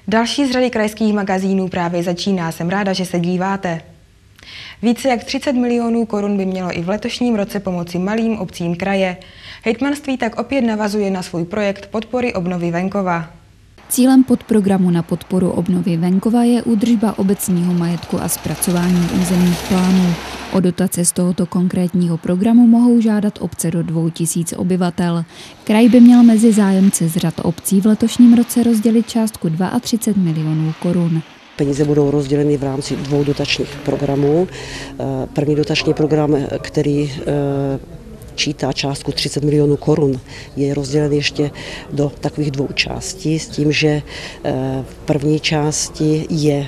Další z řady krajských magazínů právě začíná, jsem ráda, že se díváte. Více jak 30 milionů korun by mělo i v letošním roce pomoci malým obcím kraje. Hejtmanství tak opět navazuje na svůj projekt podpory obnovy venkova. Cílem podprogramu na podporu obnovy venkova je údržba obecního majetku a zpracování územních plánů. O dotace z tohoto konkrétního programu mohou žádat obce do 2000 obyvatel. Kraj by měl mezi zájemce z řad obcí v letošním roce rozdělit částku 32 milionů korun. Peníze budou rozděleny v rámci 2 dotačních programů. První dotační program, který čítá částku 30 milionů korun, je rozdělen ještě do takových 2 částí, s tím, že v první části je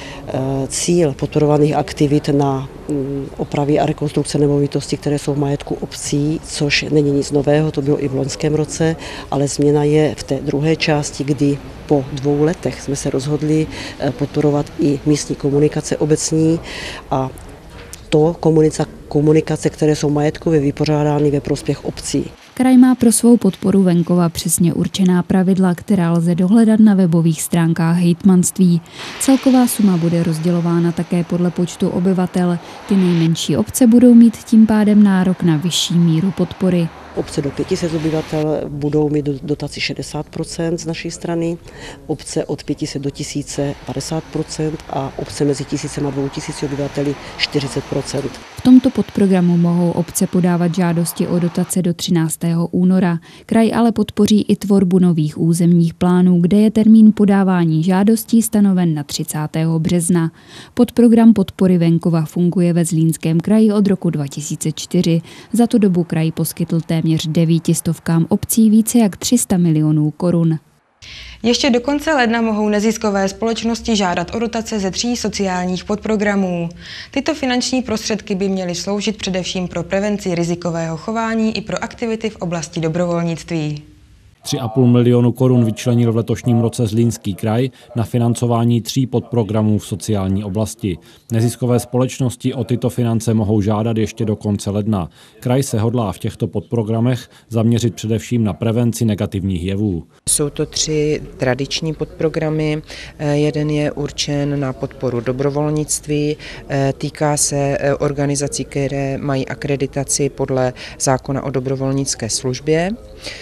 cíl podporovaných aktivit na opravy a rekonstrukce nemovitostí, které jsou v majetku obcí, což není nic nového, to bylo i v loňském roce, ale změna je v té druhé části, kdy po 2 letech jsme se rozhodli podporovat i místní komunikace obecní a to komunikace, které jsou majetkově vypořádány ve prospěch obcí. Kraj má pro svou podporu venkova přesně určená pravidla, která lze dohledat na webových stránkách hejtmanství. Celková suma bude rozdělována také podle počtu obyvatel. Ty nejmenší obce budou mít tím pádem nárok na vyšší míru podpory. Obce do 500 obyvatel budou mít dotaci 60% z naší strany, obce od 500 do 1000 50% a obce mezi 1000 a 2000 obyvateli 40%. V tomto podprogramu mohou obce podávat žádosti o dotace do 13. února. Kraj ale podpoří i tvorbu nových územních plánů, kde je termín podávání žádostí stanoven na 30. března. Podprogram podpory venkova funguje ve Zlínském kraji od roku 2004. Za tu dobu kraj poskytl téměř 900 obcí více jak 300 milionů korun. Ještě do konce ledna mohou neziskové společnosti žádat o dotace ze 3 sociálních podprogramů. Tyto finanční prostředky by měly sloužit především pro prevenci rizikového chování i pro aktivity v oblasti dobrovolnictví. 3,5 milionu korun vyčlenil v letošním roce Zlínský kraj na financování 3 podprogramů v sociální oblasti. Neziskové společnosti o tyto finance mohou žádat ještě do konce ledna. Kraj se hodlá v těchto podprogramech zaměřit především na prevenci negativních jevů. Jsou to 3 tradiční podprogramy. Jeden je určen na podporu dobrovolnictví, týká se organizací, které mají akreditaci podle zákona o dobrovolnické službě.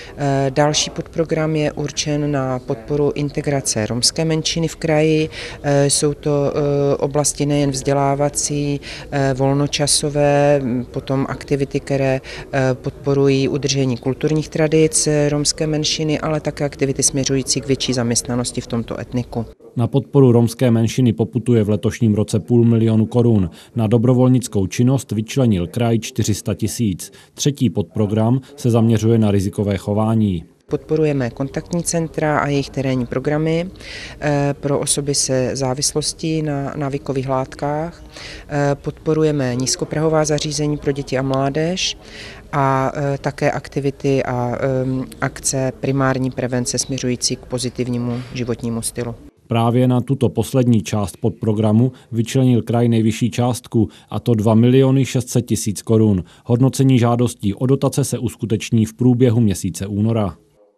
Další podprogram je určen na podporu integrace romské menšiny v kraji. Jsou to oblasti nejen vzdělávací, volnočasové, potom aktivity, které podporují udržení kulturních tradic romské menšiny, ale také aktivity směřující k větší zaměstnanosti v tomto etniku. Na podporu romské menšiny poputuje v letošním roce 500 000 korun. Na dobrovolnickou činnost vyčlenil kraj 400 000. Třetí podprogram se zaměřuje na rizikové chování. Podporujeme kontaktní centra a jejich terénní programy pro osoby se závislostí na návykových látkách. Podporujeme nízkoprahová zařízení pro děti a mládež a také aktivity a akce primární prevence směřující k pozitivnímu životnímu stylu. Právě na tuto poslední část podprogramu vyčlenil kraj nejvyšší částku, a to 2 600 000 korun. Hodnocení žádostí o dotace se uskuteční v průběhu měsíce února.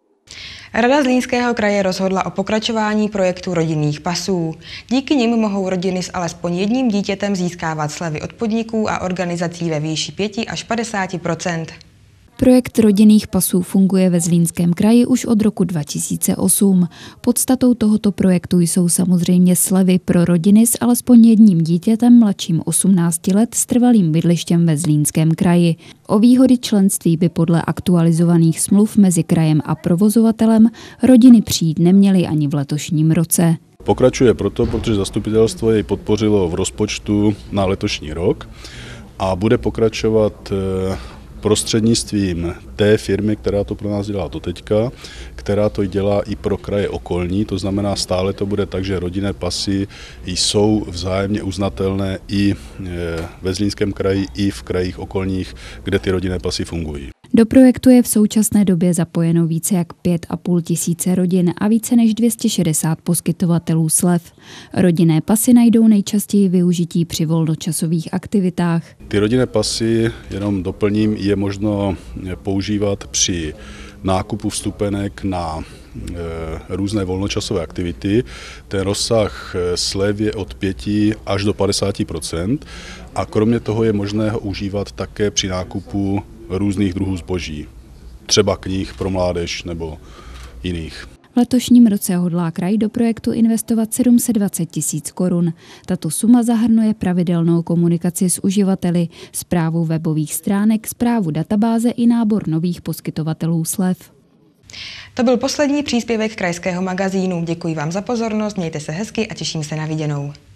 Rada Zlínského kraje rozhodla o pokračování projektu rodinných pasů. Díky nim mohou rodiny s alespoň jedním dítětem získávat slevy od podniků a organizací ve výši 5 až 50%. Projekt rodinných pasů funguje ve Zlínském kraji už od roku 2008. Podstatou tohoto projektu jsou samozřejmě slevy pro rodiny s alespoň jedním dítětem mladším 18 let s trvalým bydlištěm ve Zlínském kraji. O výhody členství by podle aktualizovaných smluv mezi krajem a provozovatelem rodiny přijít neměly ani v letošním roce. Pokračuje proto, protože zastupitelstvo jej podpořilo v rozpočtu na letošní rok a bude pokračovat prostřednictvím té firmy, která to pro nás dělá doteďka, která to dělá i pro kraje okolní, to znamená stále to bude tak, že rodinné pasy jsou vzájemně uznatelné i ve Zlínském kraji, i v krajích okolních, kde ty rodinné pasy fungují. Do projektu je v současné době zapojeno více jak 5 500 rodin a více než 260 poskytovatelů slev. Rodinné pasy najdou nejčastěji využití při volnočasových aktivitách. Ty rodinné pasy, jenom doplním, je možno používat při nákupu vstupenek na různé volnočasové aktivity. Ten rozsah slev je od 5 až do 50% a kromě toho je možné ho užívat také při nákupu různých druhů zboží, třeba knih pro mládež nebo jiných. V letošním roce hodlá kraj do projektu investovat 720 000 korun. Tato suma zahrnuje pravidelnou komunikaci s uživateli, správu webových stránek, správu databáze i nábor nových poskytovatelů slev. To byl poslední příspěvek krajského magazínu. Děkuji vám za pozornost, mějte se hezky a těším se na viděnou.